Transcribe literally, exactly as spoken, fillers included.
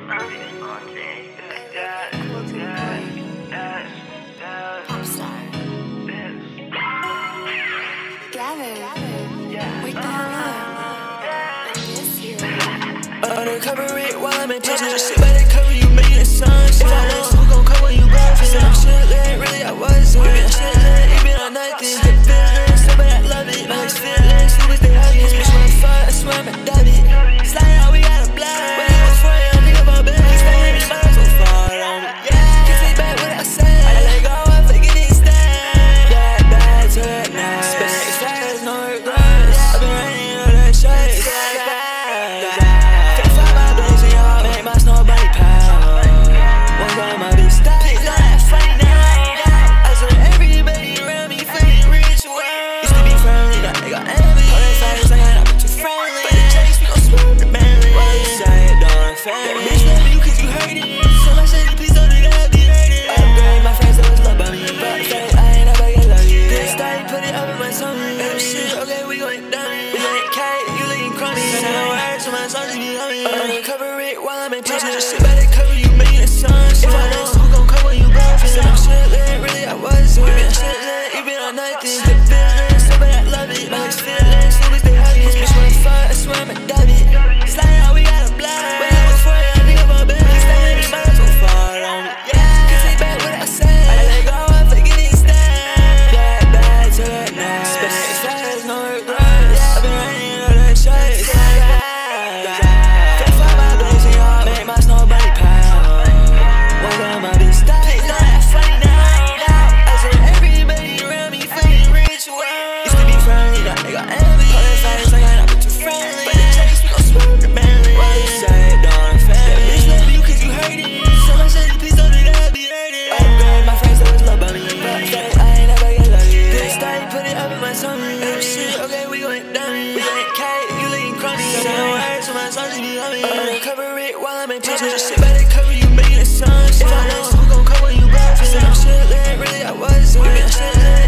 Undercover it while I'm in prison. Just sit back and cover you, make it sunshine. Who gon' come when you buzzin'? Said I'm shit lit, really I wasn't. You been shit lit, you been on nothing. Still feelin', so bad I love it. My legs feelin', stupid they huggin'. Bitch wanna fuck, I swear I'm a dubby. Slide out, we got a blood. When you was for you, I think about baby. He's staying in my so far on me. Yeah, can't take back what I said. I let go, I forget it stand. Yeah, back to it now. Spend it fast, no regrets. I've been running all that shit. Undercover it while I'm in prison. Just sit back and cover you, make it sunshine. Who gon' come when you buzzin'? Said I'm shit lit, really I wasn't. You been shit lit, you been on nothing. Still feelin', so bad I love it. My legs feelin', stupid they huggin'. Bitch wanna fuck, I swear I'm a dubby. Slide out, we got a blood. When I was for you, I think about baby. He's staying in my so far on me. Yeah, can't take back what I said. I let go, I forget it stand. Yeah, back to it now. Spend it fast, no regrets. I've been running all that shit. Undercover it while I'm in prison. Just sit back and cover you, make it sunshine. Who gon' come when you buzzin'? Said I'm shit lit, really I wasn't. You been shit lit.